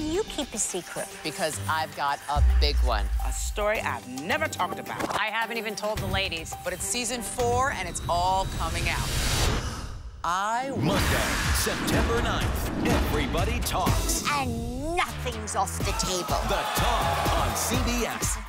do you keep a secret? Because I've got a big one. A story I've never talked about. I haven't even told the ladies. But it's season 4, and it's all coming out. Monday, September 9th, everybody talks. And nothing's off the table. The Talk on CBS.